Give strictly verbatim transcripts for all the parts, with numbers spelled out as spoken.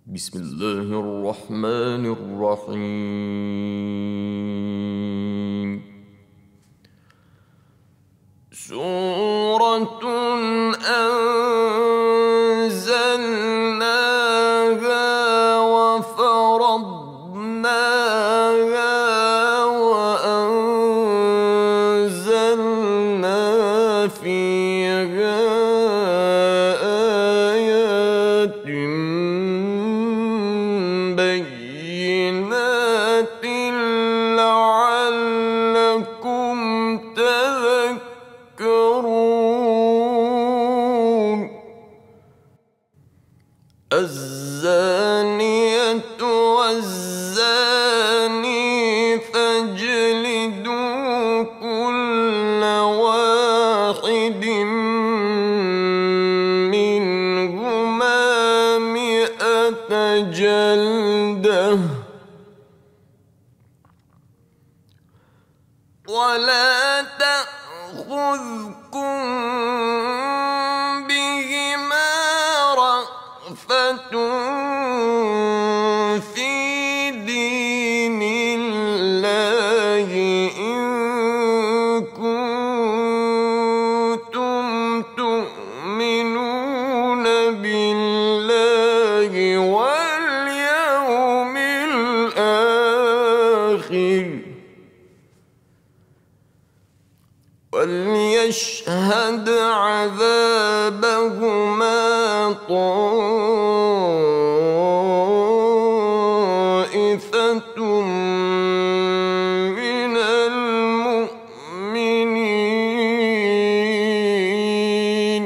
بسم الله الرحمن الرحيم. سورة أنزلناها وفرضناها وأنزلنا فيها آيات بينات لعلكم تذكرون. الزانية والزاني فاجلدوا كل واحد منهما مئة جلدة ولا تأخذكم بهما رأفة في دين الله إن كنتم تؤمنون بالله واليوم الآخر وليشهد عذابهما طائفة من المؤمنين.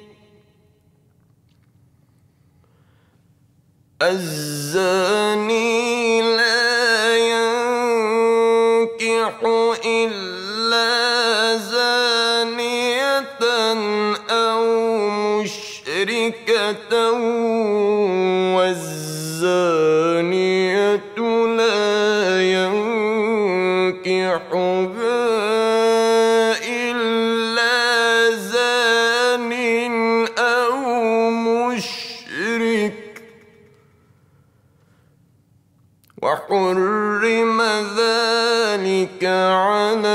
الزاني لا ينكح إلا زانية أو مشركة والزانية لا ينكحها إلا زان أو مشرك وحرم ذلك على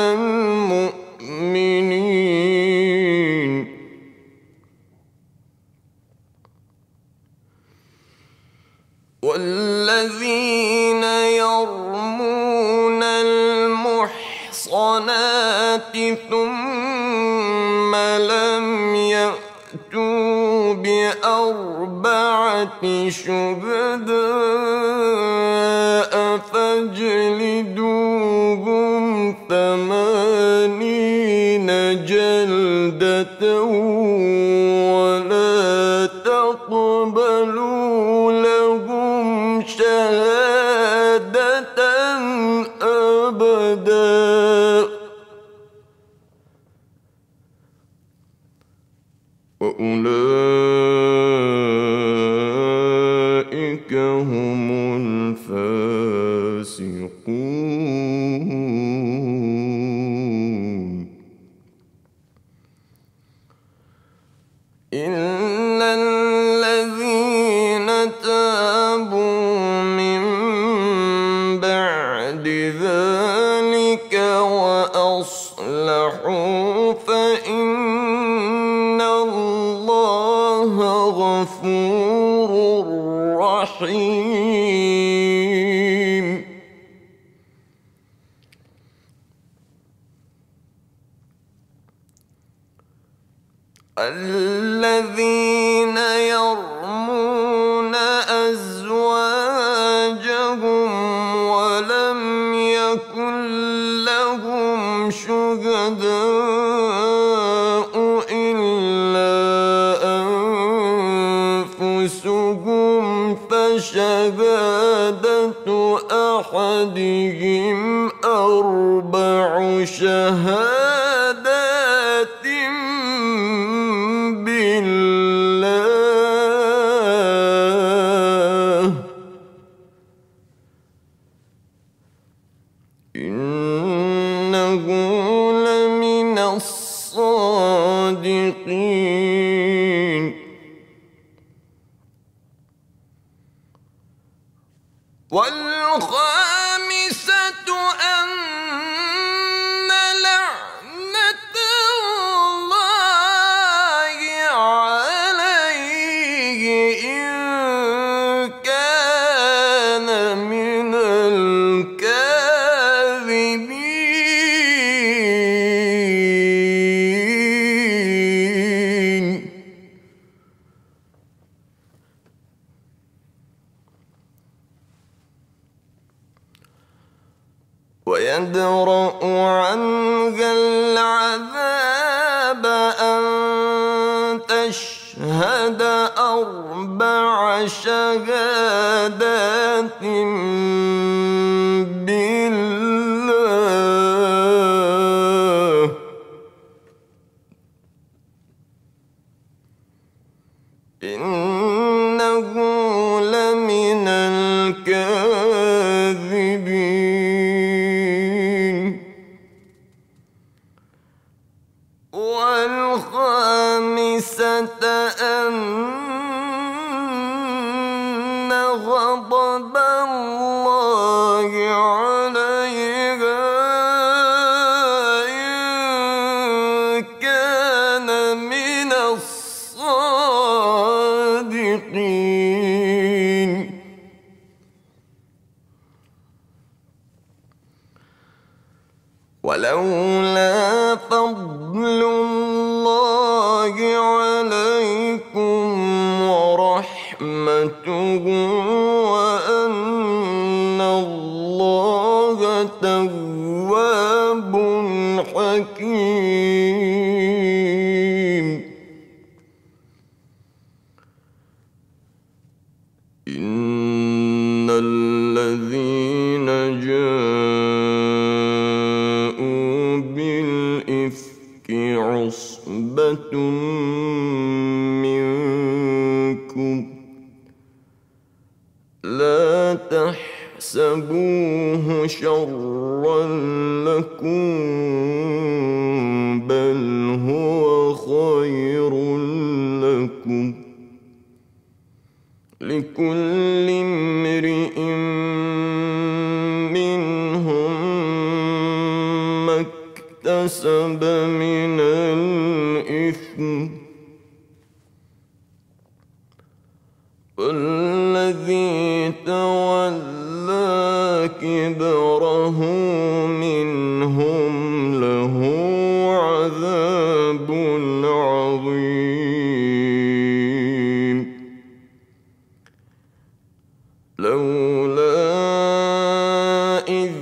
المؤمنين. والذين يرمون المحصنات ثم لم يأتوا بأربعة شهداء فاجلدوهم ثمانين جلدة ولا تقبلوا لهم شهادة أبدا وأولئك هم الفاسقون. إلا الذين تابوا من بعد ذلك وأصلحوا فإن الله غفور رحيم. الذين يرمون أزواجهم ولم يكن لهم شهداء إلا أنفسهم فشهادة أحدهم أربع شهادات بالله إنه لمن الصادقين. والخامسة أن لعنة الله عليه إن كان من الكاذبين. ويدرأ عنها العذاب أن تشهد أربع شهادات بالله إنه لمن الكاذبين. والخامسة أن غضب الله عليها إن كان من الصادقين. ولولا فضل الله عليكم ورحمته وأن الله تواب حكيم إن الذين جاءوا بالإفك عصبة منكم لا تحسبوه شرا لكم بل هو خير لكم لكل امرئ منهم ما اكتسب من الإثم والذي تولى كبره منهم له عذاب عظيم. لولا إذ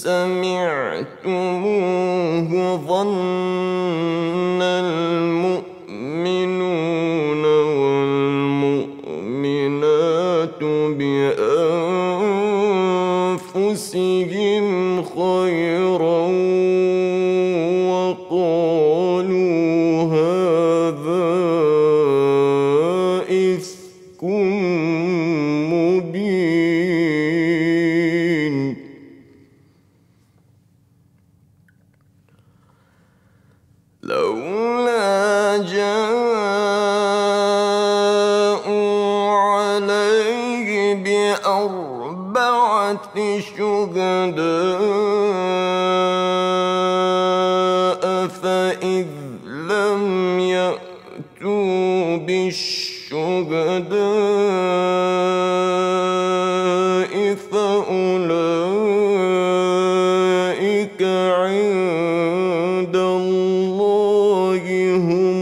سمعتموه ظن المؤمنون والمؤمنات بأنفسهم خيرا وقالوا هذا إفك مبين. لولا جاءوا عليه بأربعة شهداء فإذ لم يأتوا بالشهداء فأولئك عند الله هم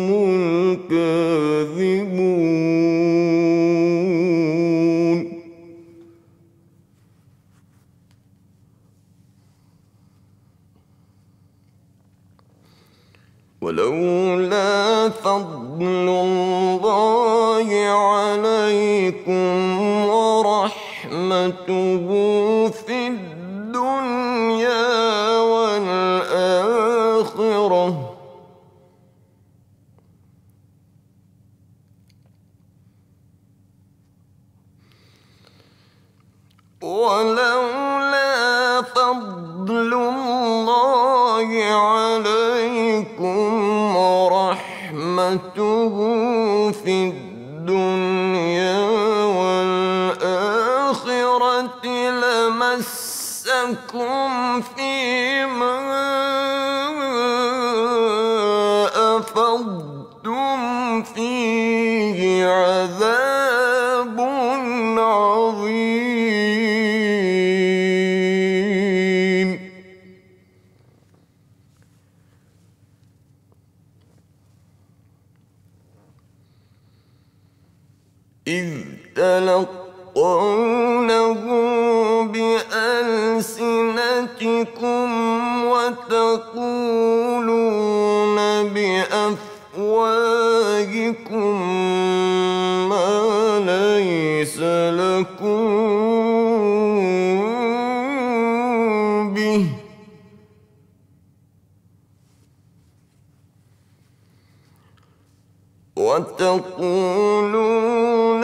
الكاذبون. ولولا فضل الله عليكم ورحمته في الدنيا والآخرة ولولا فضل الله عليكم ورحمته في الدنيا والآخرة لكم فيما أفضتم فيه عذاب عظيم. إذ تلقونه بألسنتكم وتقولون بأفواهكم ما ليس لكم به وتقولون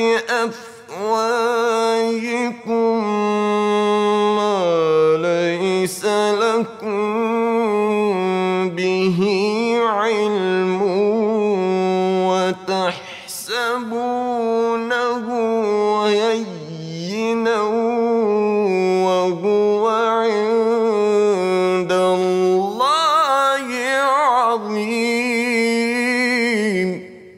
بأفواهكم ما ليس لكم به علم وتحسبونه هينا وهو عند الله عظيم.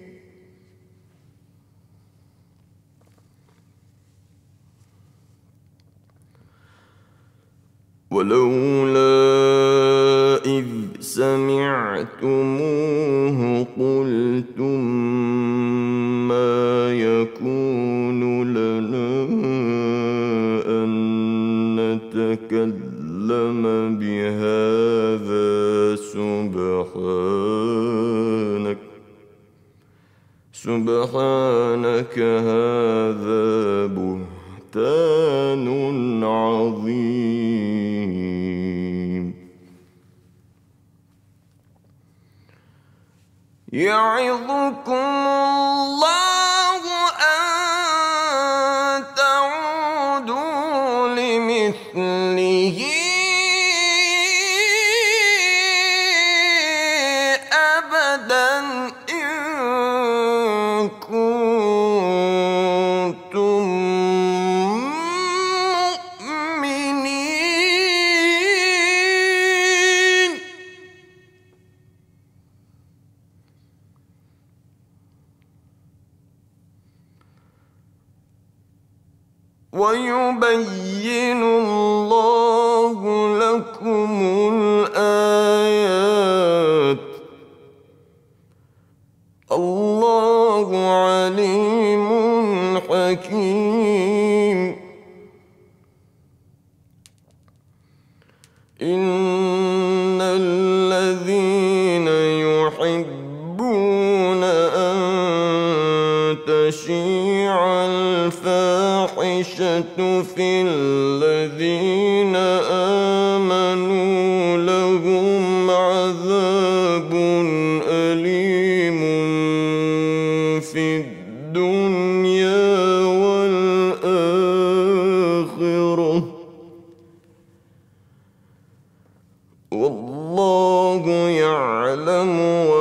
ولولا إذ سمعتموه قلتم ما يكون لنا أن نتكلم بهذا سبحانك سبحانك هذا بهتان عظيم. يعظكم الله أن تعودوا لمثله أبدا إن كنتم مؤمنين. ويبين الله لكم الآيات الله عليم حكيم. إن الذين يحبون أن تشيع الفاحشة في الذين آمنوا لهم عذاب أليم في الدنيا والآخرة والله يعلم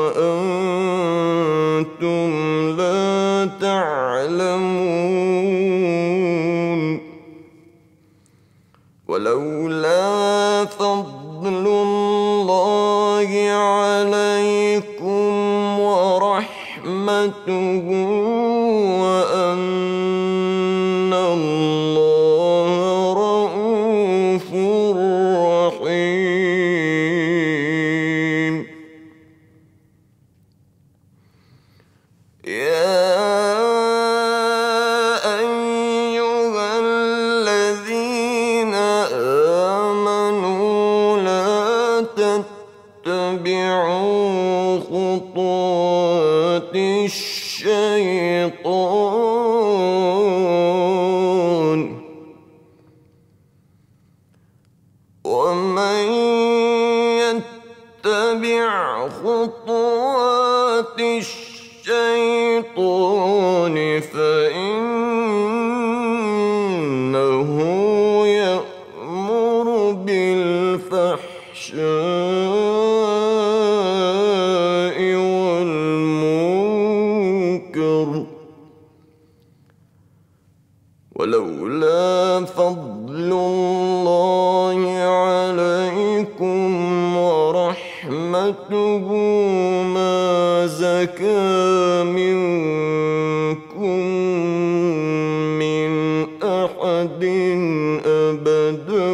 وأنتم لا تعلمون. ولولا فضل الله عليكم ورحمته وأن الله رؤوف رحيم. يا أيها الذين آمنوا لا تتبعوا خطوات الشيطان ومن يتبع خطوات الشيطان فإنه يأمر بالفحشاء والمنكر ولولا فضل الله عليكم ورحمته ما زكى منكم من أحد أبدا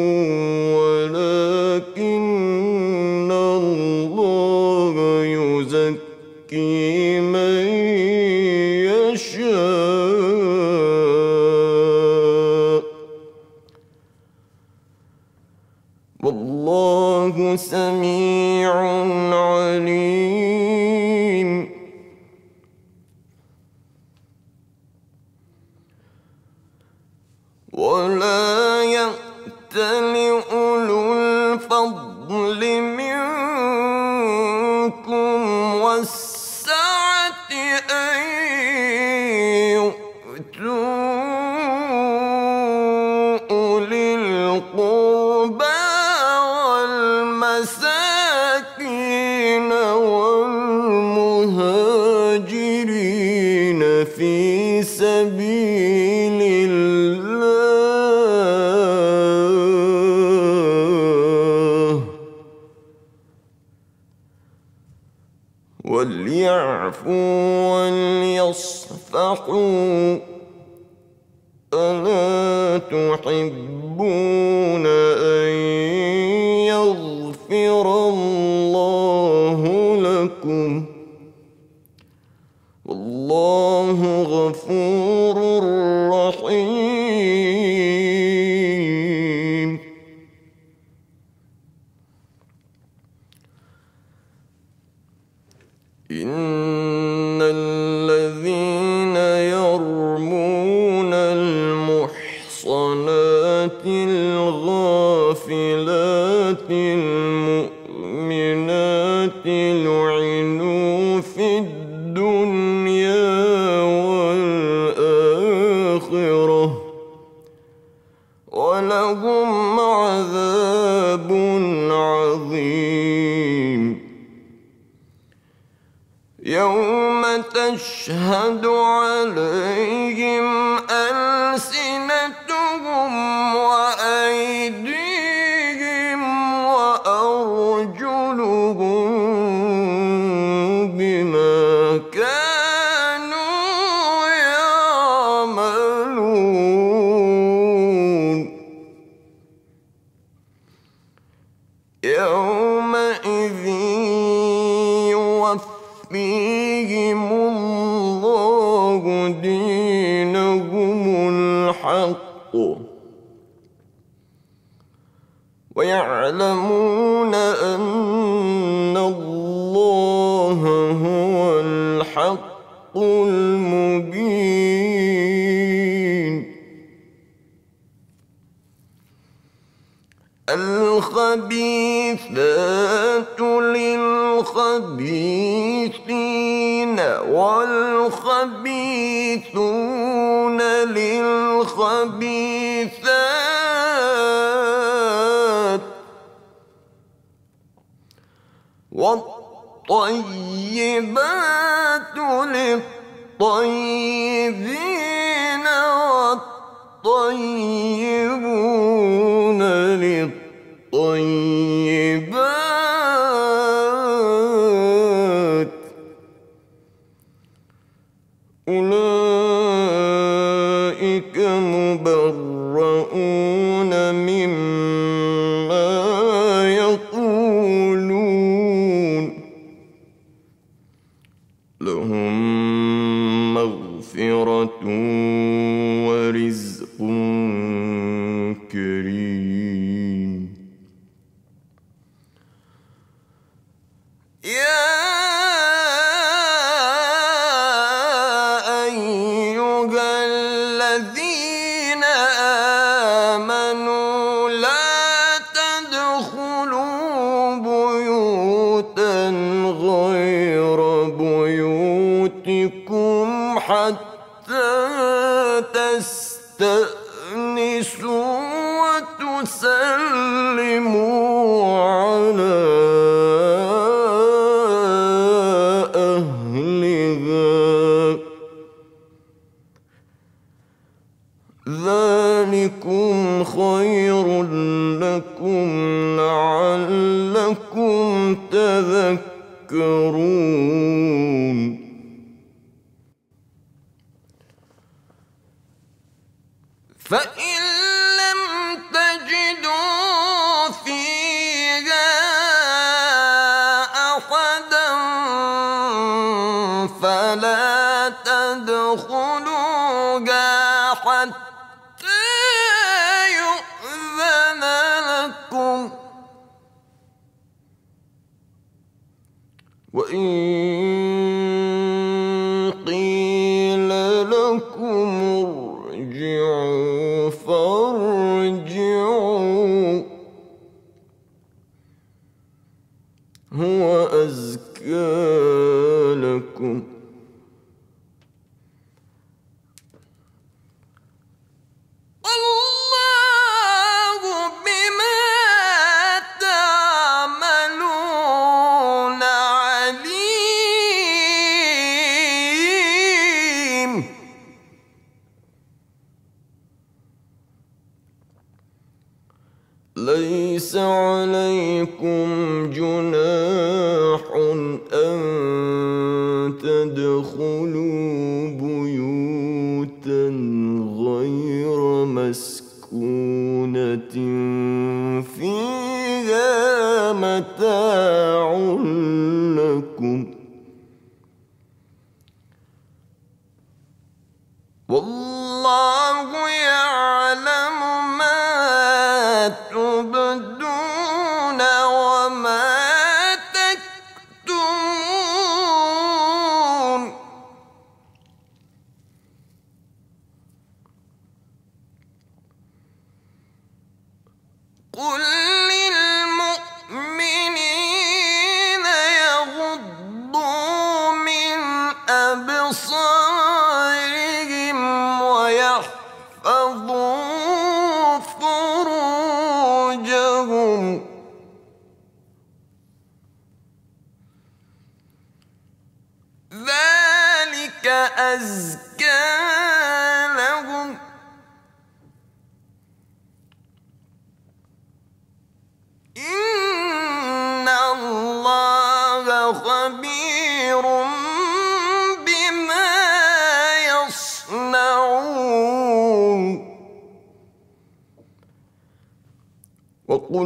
ولكن الله يزكي من يشاء والله سميع عليم. ولا يأتل أولو الفضل منكم والسعة أن يؤتوا أولي القربى والمساكين والمهاجرين في سبيل الله وليعفوا وليصفحوا ألا تحبون أن يغفر الله لكم والله غفور رحيم. إن الذين يرمون المحصنات الغافلات المؤمنات لعنوا في الدنيا والآخرة ولهم عذاب عظيم. يوم تشهد عليهم ألسنتهم وأيديهم وأرجلهم بما كانوا يعملون. يومئذ يوفيهم الله دينهم الحق ويعلمون أن الله هو الحق المبين. الخبيثات للخبيثين والخبيثون للخبيثات والطيبات للطيبين والطيبون للطيبات أولئك مبرؤون مما يقولون لهم مغفرة ورزق كريم. يا أيها الذين آمنوا لا تدخلوا بيوتا غير بيوتكم حتى تستأنسوا وتسلموا على أهلها ذلكم خير لكم لعلكم تذكرون فإن لم تجدوا فيها أحدا فلا تدخلوها حتى يؤذن لكم وإن قيل لكم ارجعوا فارجعوا هو أزكى لكم الله بما تعملون عليم ليس عليكم جناح أن تدخلوا بيوتا غير مسكونة فيها متاع لكم والله يعلم ما تبدون وما تكتمون قل للمؤمنين يغضوا من أبصارهم ويحفظوا فروجهم ذلك أزكى لهم إن الله خبير بما يصنعون وقل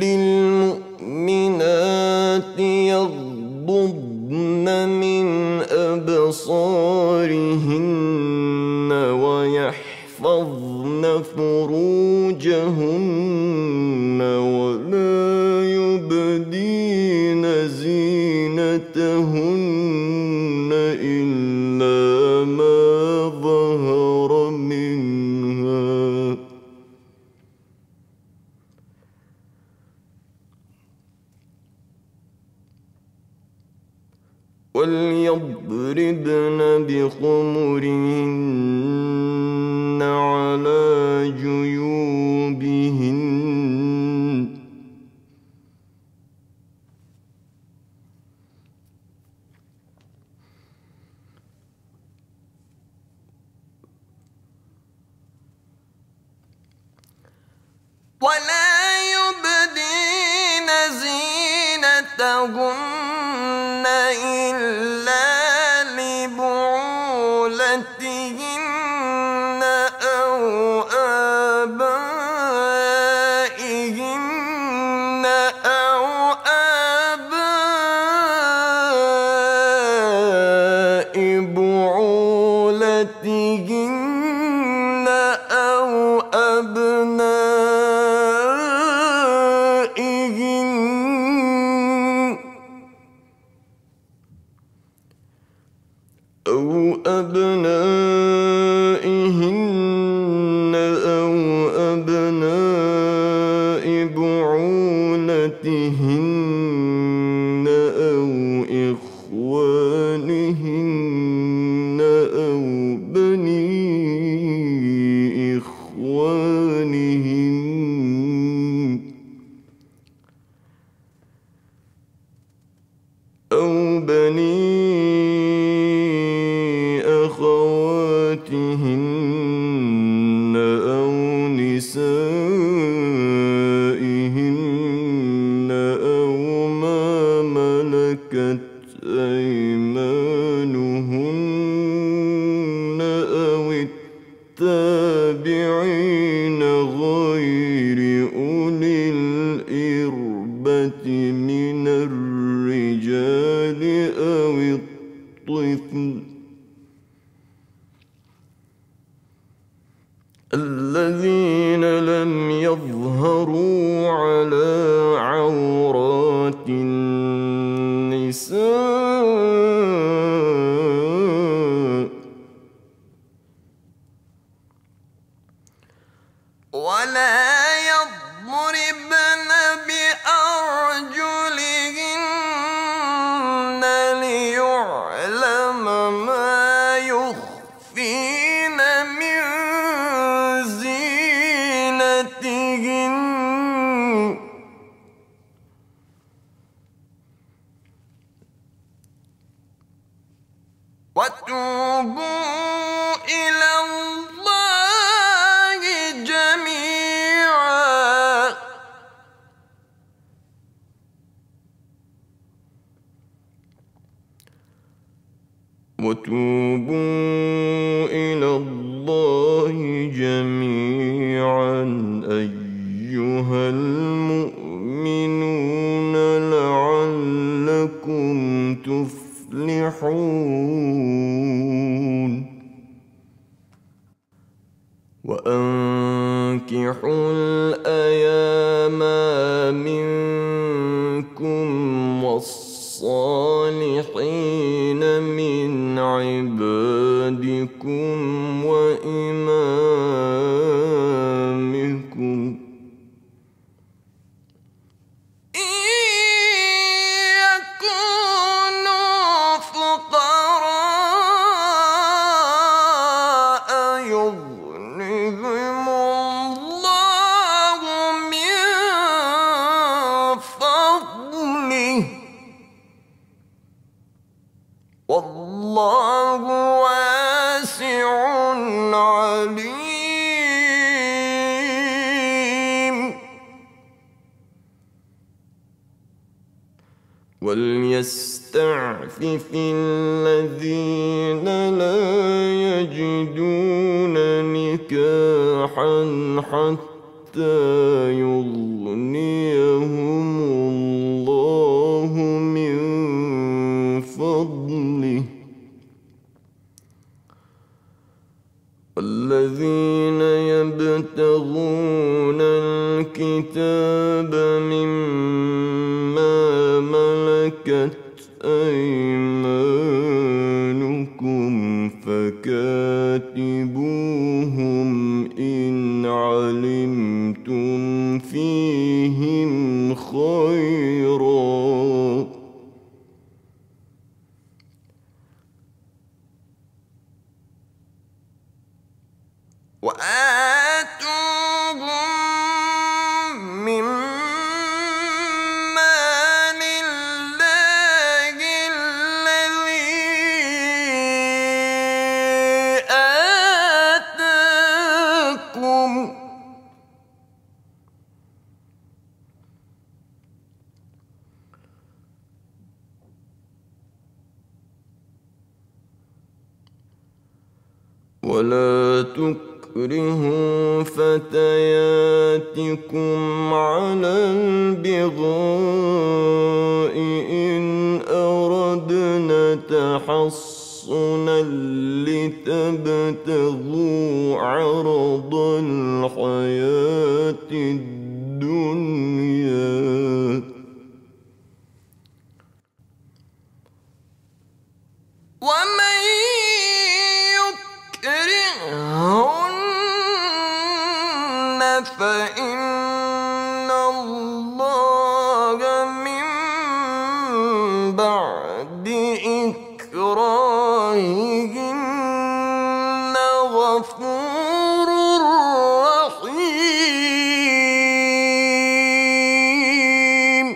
للمؤمنات يغضضن من أبصارهن ويحفظن فروجهن ولا يبدين زينتهن إلا ما ظهر منها وليضربن بخمرهن على جيوبهن ولا يبدين زينتهن إلا لبعولتهن أو آبائهن أو آباء بعولتهن أو أبنائهن أو أبنائهن أو أبناء بعولتهن أو إخوانهن أو بني إخوانهن أو بني أخواتهن الذين لم يظهروا على عورات النساء ولا يضربن بأرجلهن ليعلم ما يخفين من زينتهن وتوبوا إلى الله جميعا وتوبوا إلى الله جميعا أيها المؤمنون لعلكم تفلحون وأنكحوا الأيام منكم والصالحين من عبادكم وإمامكم إن يكونوا فقراء يغنهم الله من فضله والله واسع عليم وليستعفف الذين لا يجدون نكاحا حتى يغنيهم الله من فضله والذين يبتغون الكتاب مما ملكت أيمانكم فكاتبوهم إن علمتم فيهم خيرا وآتوهم من مال الله الذي آتاكم ولا تكرهوا فتياتكم على البغاء إن أردنا تحصنا لتبتغوا عرض الحياة الدنيا ومن يكرههن فإن الله من بعد إكراههن غفور رحيم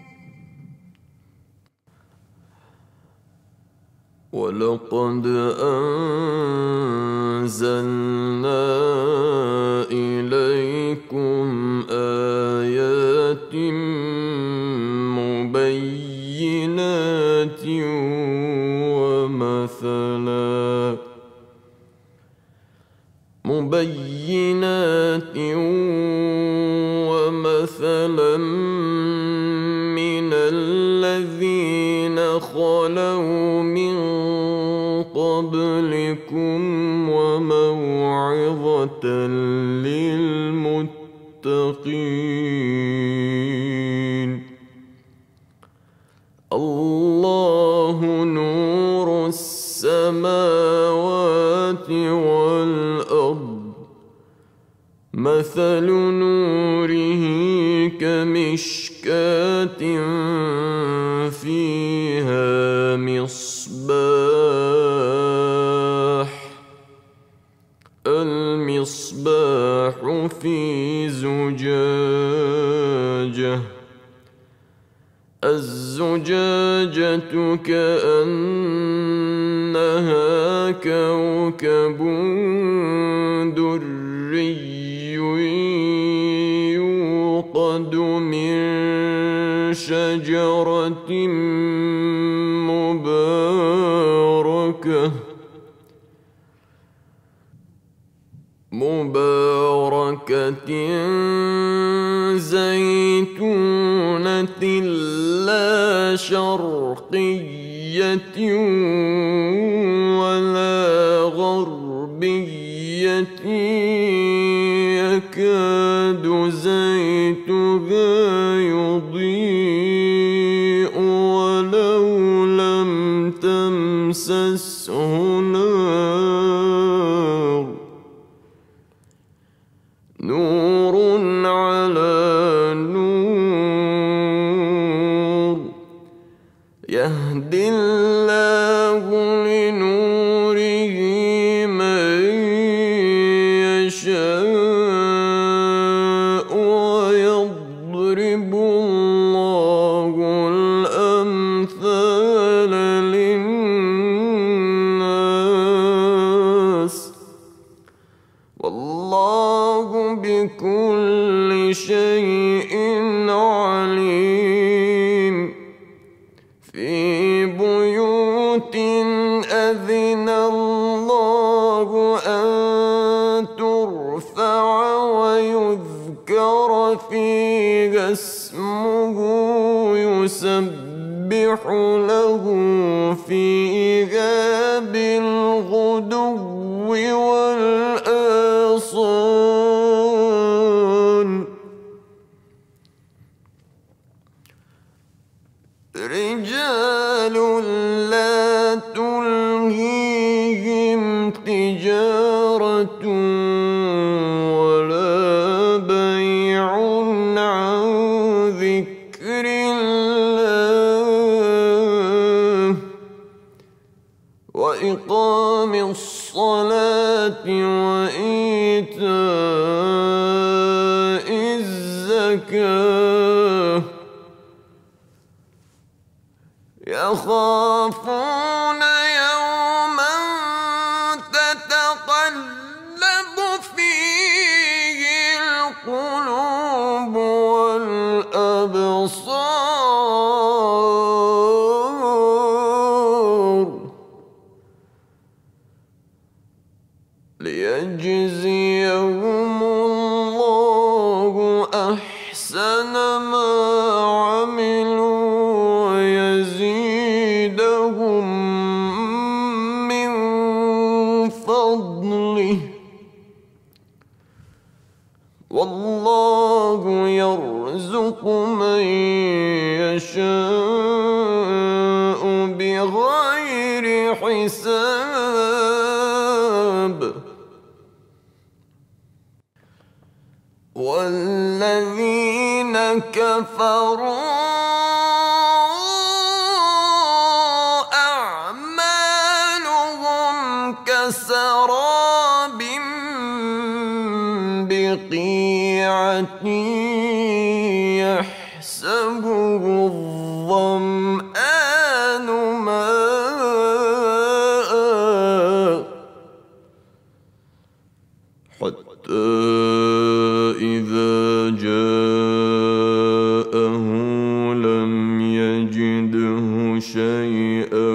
ولقد أنزلنا إليكم آيات مبينات ومثلا مبينات ومثلا من الذين خلوا من قبلكم قبلكم وموعظة للمتقين. الله نور السماوات والأرض، مثل نوره كمشكاة فيها مصباح، المصباح في زجاجة، الزجاجة كأنها كوكب دري يوقد من شجرة مباركة مباركة زيتونة لا شرقية ولا غربية يكاد زيتها يضيء ولو لم تمسسه نار، نور على نور، يهدي الله لنوره من يشاء ويضرب الله الأمثال للناس، والله بكل شيء عليم. في بيوت أذن الله أن ترفع ويذكر فيها اسمه يسبح له فيها بالغدو والآصال، رجال لا تلهيهم تجارة ولا بيع عن ذكر الله وإقام الصلاة وإيتاء الزكاة، يخافون يوما تتقلب فيه القلوب والأبصار، ليجزيهم الله أحسن ما عملوا ويزيدهم من فضله، والله يرزق من يشاء بغير حساب. والذين كفروا أعمالهم كسراب بقيعة يحسبه الظمآن ماء حتى إذا جاءه لم يجده شيئا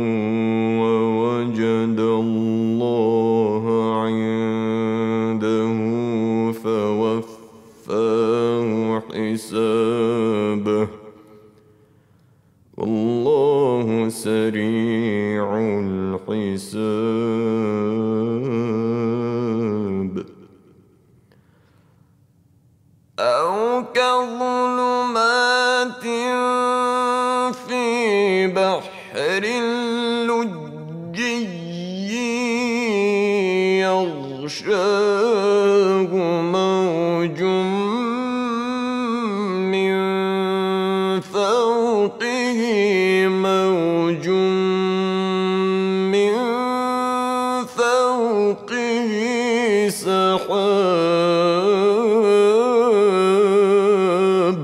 ووجد الله عنده فوفاه حسابه، والله سريع الحساب. يغشاه موج من فوقه موج من فوقه سحاب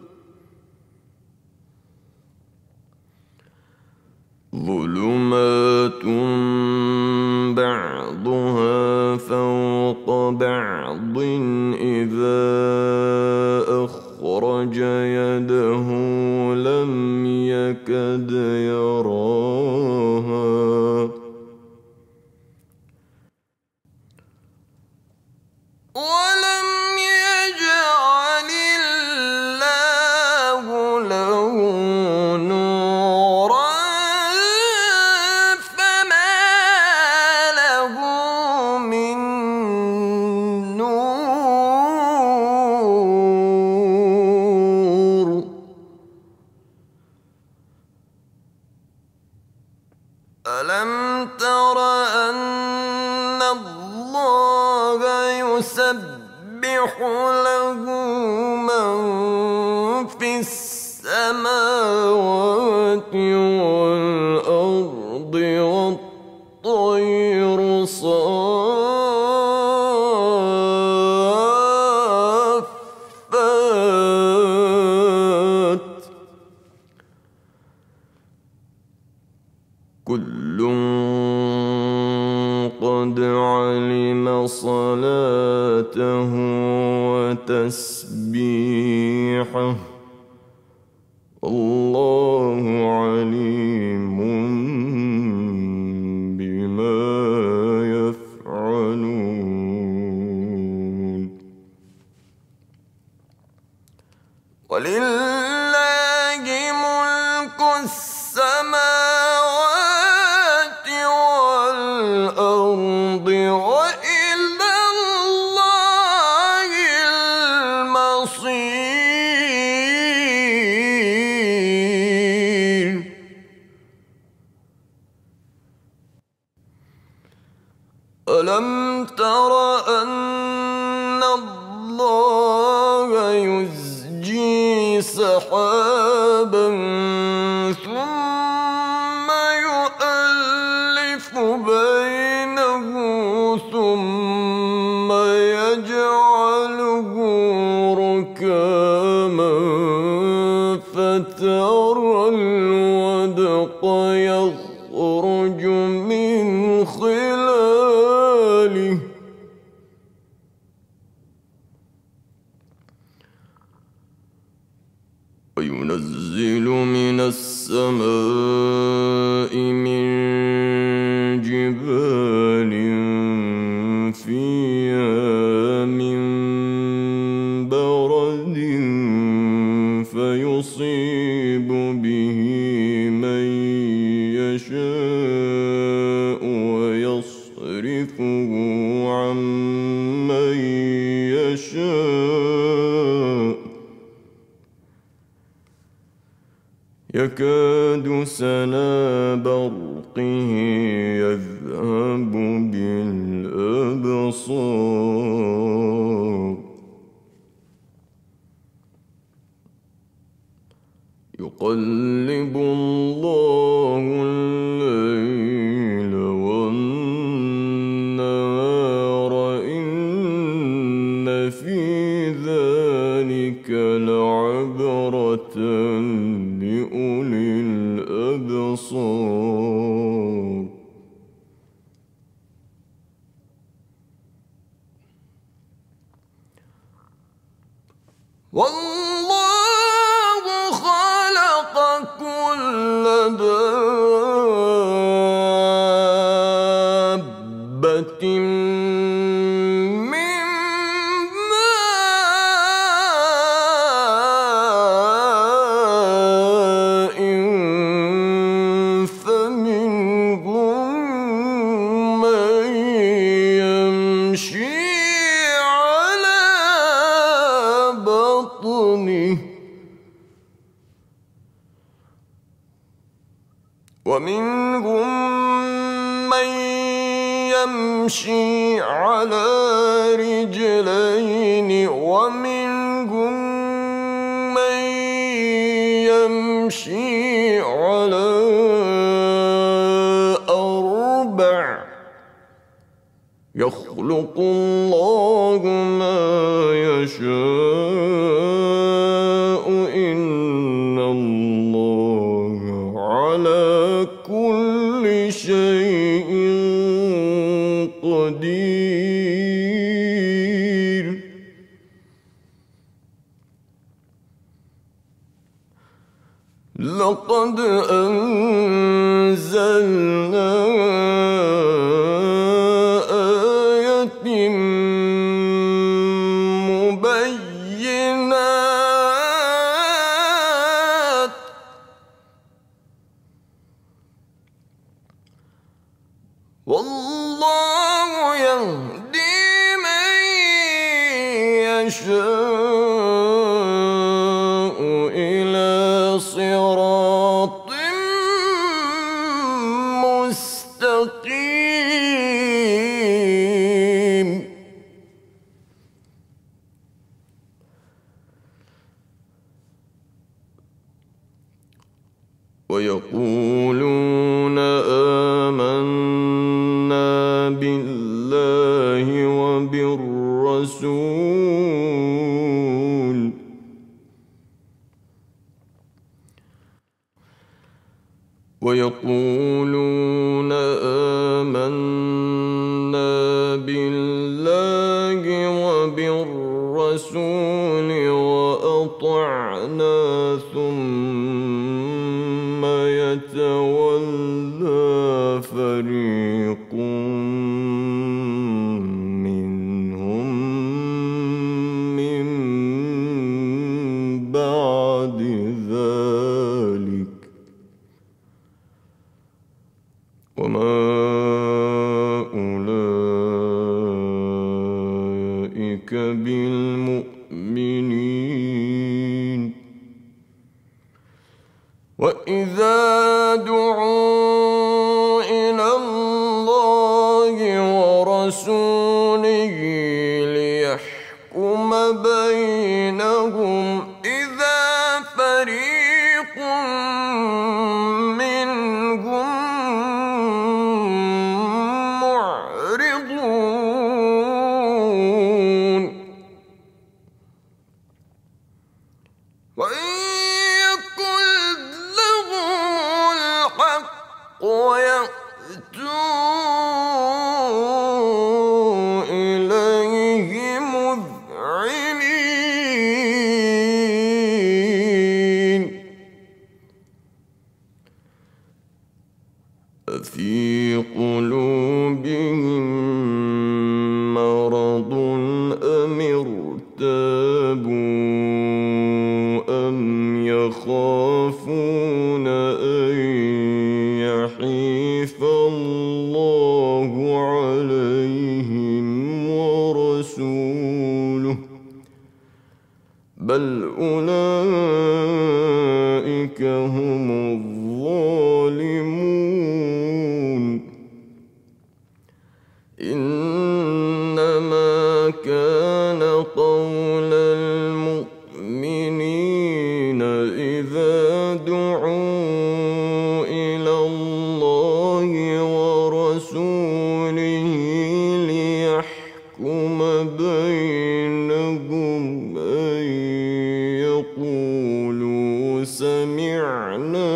ظلمات بعضها فوق بعض إذا أخرج يده لم يكد يراها ولم يجعل الله له نورا فما له من نور ألم تر أن الله يسبح له من في السماوات والأرض والطير صافات كل قد علم صلاته وتسبيحه الله عليم بما يفعلون ولله ملك السماوات والأرض وإلى الله المصير ألم تر أن الله يزجي سحابا ثم يؤلف بينه ثم يجعله ركاما فترى الودق يخرج من خلاله وينزل من السماء من جبال فيها من برد فيصيب به من يشاء ويصرفه عن من يشاء يكاد سنا برقه يذهب بالأبصار يقلب الله الليل والنهار إن في ذلك لعبرة لأولي الأبصار والله خلق كل دابة من ماء فمنهم من يمشي ومنهم من يمشي على رجلين ومنهم من يمشي على أربع يخلق الله ما يشاء إن الله على كل شيء قدير. لقد أنزلنا آيات مبينات والله يهدي من يشاء إلى صراط مستقيم. ويقولون آمنا بالله وبالرسول ويقولون آمنا بالله وبالرسول وأطعنا ثم يتولى فريق منهم من بعد ذلك وما أولئك بالمؤمنين. وإذا دعوا إلى الله ورسوله ليحكم بينهم إذا فريق منهم معرضون. وإن يكن لهم الحق ويأتوا إليه مذعنين. أفي قلوبهم مرض أم ارتابوا أم يخافون أن يحيف الله عليهم ورسوله بل أولئك هم الظالمون. إنما كان قول المؤمنين إذا دعوا إلى الله ورسوله ليحكم بينهم أن يقولوا سمعنا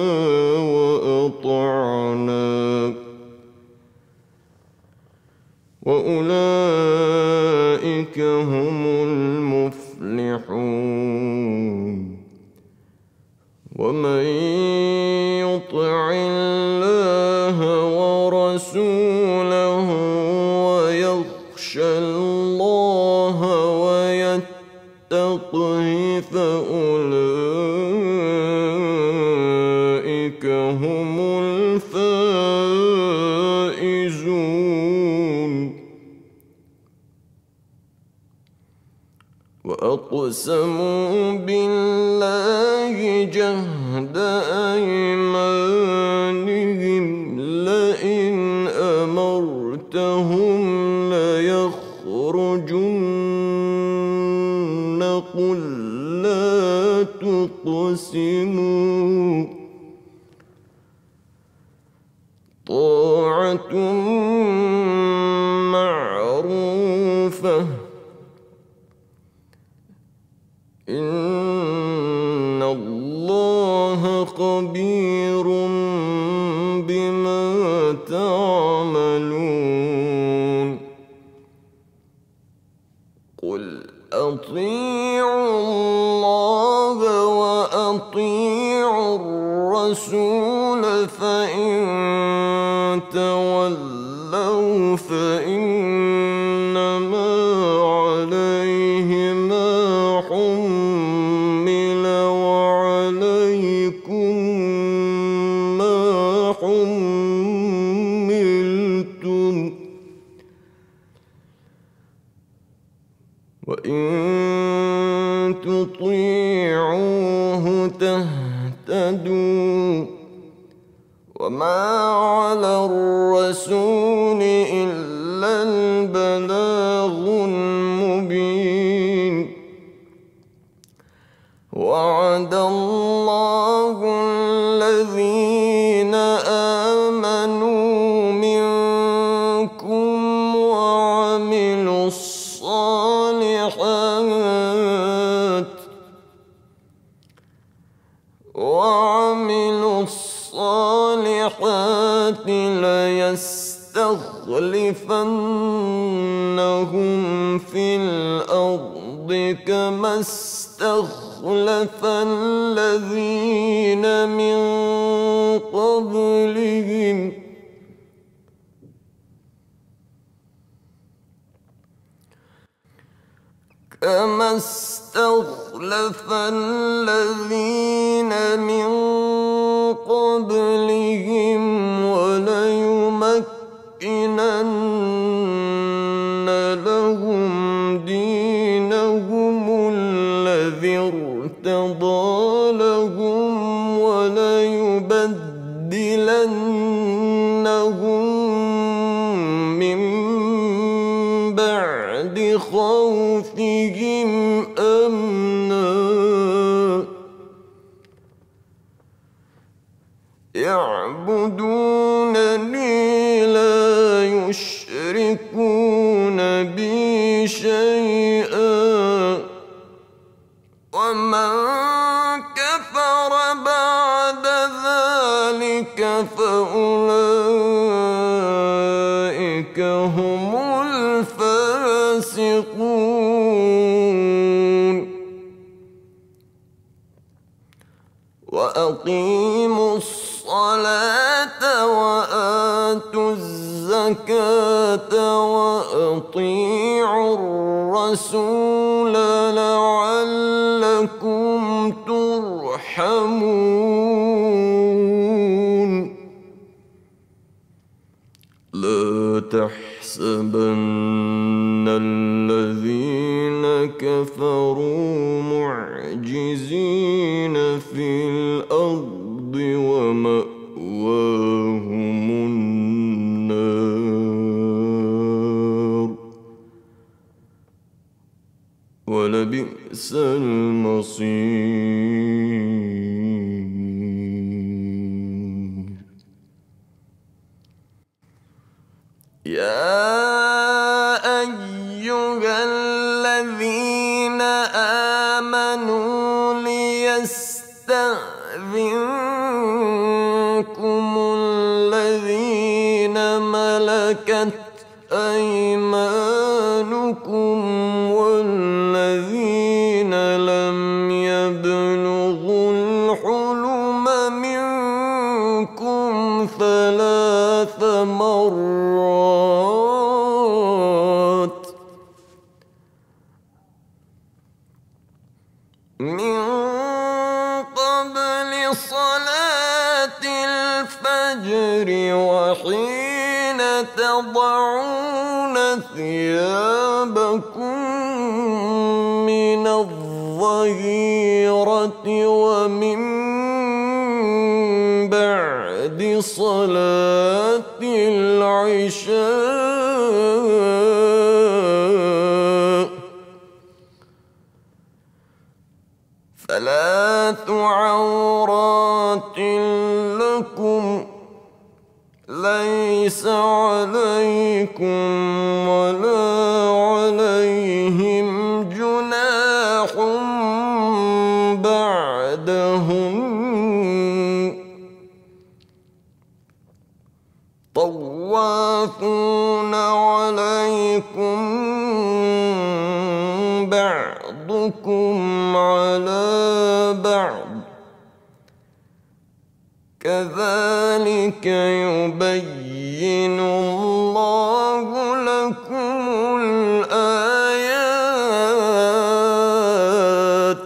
وأطعنا وأولئك هم المفلحون. ومن يطع الله ورسوله ويخشى الله ويتقه فأولئك هم الفائزون. وأقسموا بالله جهد أيمانهم لئن أمرتهم قاتلتهم ليخرجن قل لا تقسموا طاعة معروفة إن الله خبير بما تعملون قل أطيعوا الله وأطيعوا الرسول فإن تولوا فإنما عليه ما حمل وعليكم ما حملتم وإن تطيعوه تهتدوا وما على الرسول إلا البلاغ المبين وعد الله الذين آمنوا منكم وعملوا الصالحات وعملوا الصالحات ليستخلفنهم في الأرض كما استخلف الذين من قبلهم كما استخلف الذين من قبلهم وليمكنن لهم دينهم الذي ارتضى لهم وليبدلنهم من بعد خوفهم أمنا يعبدونني لا يشركون بي شيئا ومن كفر بعد ذلك فأولئك هم الفاسقون وأقيموا الصلاة وآتوا الزكاة وأطيعوا الرسول لعلكم ترحمون لا تحسبن الذين كفروا معجزين في الأرض ومأواهم النار ولبئس المصير يا أيها الذين آمنوا ليستأذنكم الذين ملكت أيمانكم والذين لم يبلغوا الحلم منكم ثلاث مرات من قبل صلاة الفجر وحين تضعون ثيابكم من الظهيرة ومن بعد صلاة العشاء بعضكم بعضكم على بعض كذلك يبين الله لكم الآيات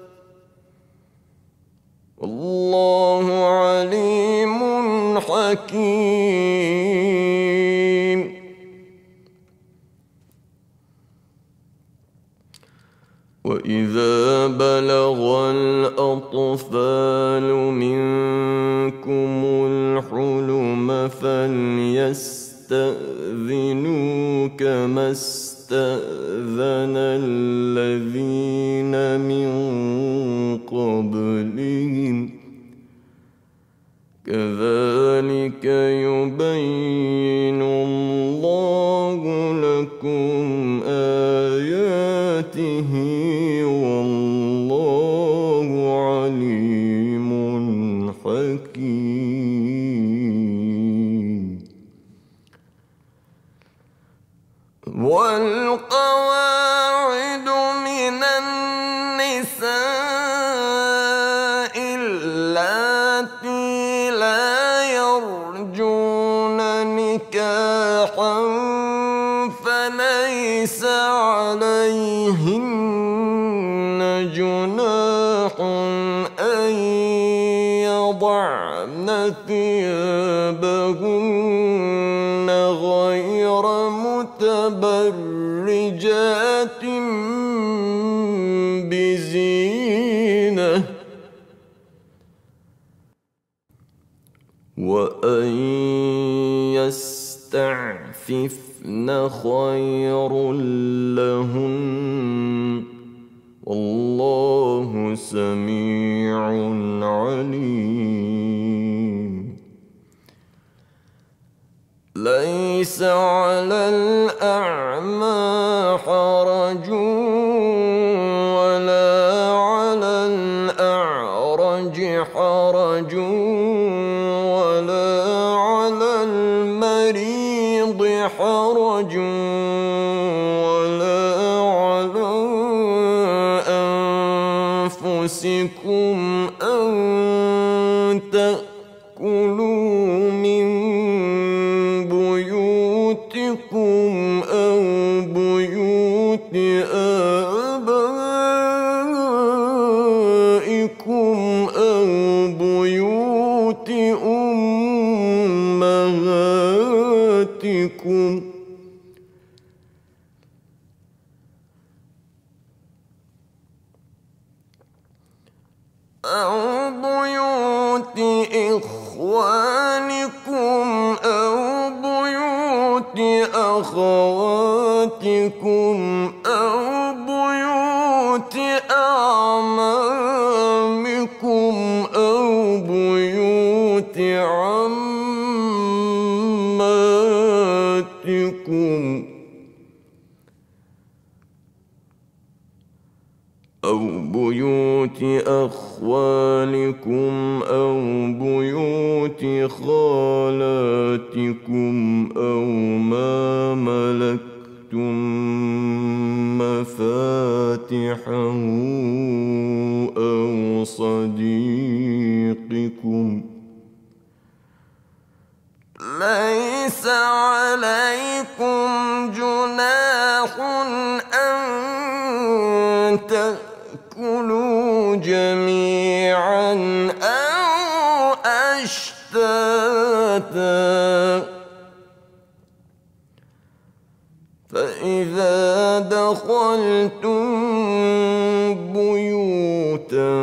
والله عليم حكيم. وإذا بلغ الأطفال منكم الحلم فليستأذنوا كما استأذن الذين من قبلهم كذلك يبين الله لكم آياته والله عليم حكيم. والقواعد من النساء اللاتي لا يرجون نكاحا فليس عليهن جناح أن يضعن ثيابهن غير متبرجات بزينة وأن يستعففن خير لهن والله سميع عليم. ليس على الأعمى حرج ولا على الأعرج حرج ولا على المريض حرج ولا على أنفسكم أن تأكلوا من بيوتكم أو بيوت آبائكم أو بيوت أمهاتكم أو بيوت إخوانكم أو بيوت أخواتكم أو بيوت أعمامكم أو بيوت عماتكم أو بيوت أخوالكم أو بيوت خالاتكم أو ما ملكتم مفاتحه أو صديقكم ليس عليكم جناح أن تأكلوا جميعا أو أشتاتا فإذا دخلتم بيوتا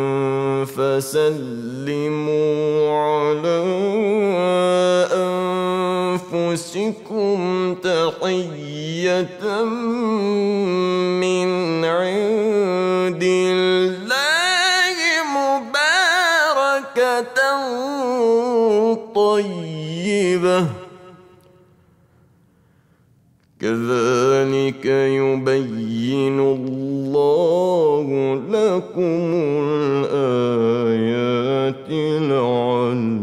فسلموا على أنفسكم تحية من عند الله مباركة طيبة كذلك يبين الله لكم الآيات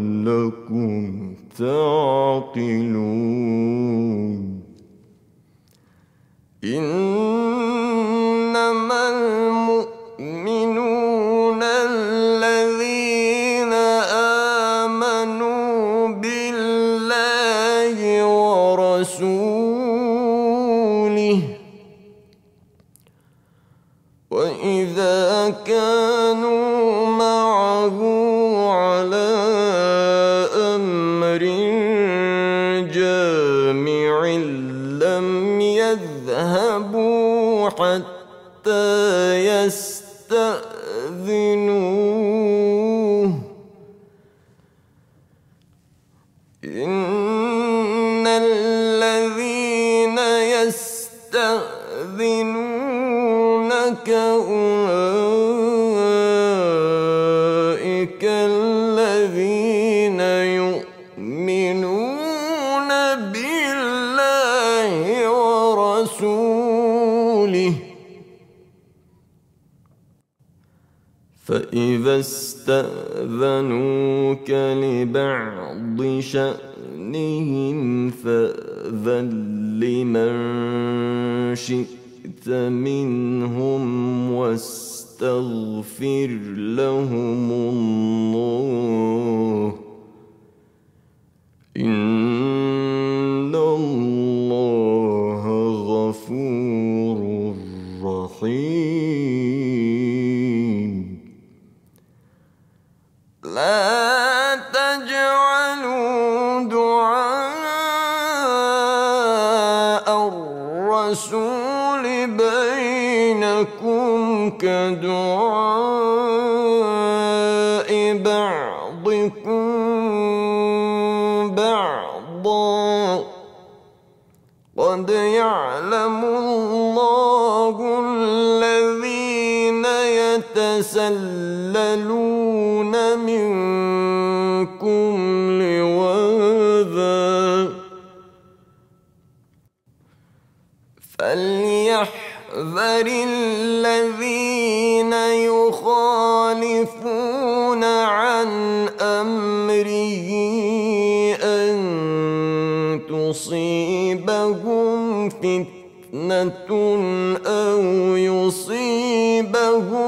لعلكم تعقلون. لم يذهبوا حتى يستأذنوه إن الذين يستأذنونك أولئك الذين يؤمنون بالله ورسوله فإذا استأذنوك لبعض شأنهم فأذن لمن شئت منهم واستغفر لهم الله إن الله غفور رحيم لا تجعلوا دعاء الرسول بينكم كدعاء بعضكم بعضا قد يعلم الله الذين يتسللون منكم لواذا فليحذر الذين يخالفون عن أمره أن تصيبهم فتنة أو يصيبهم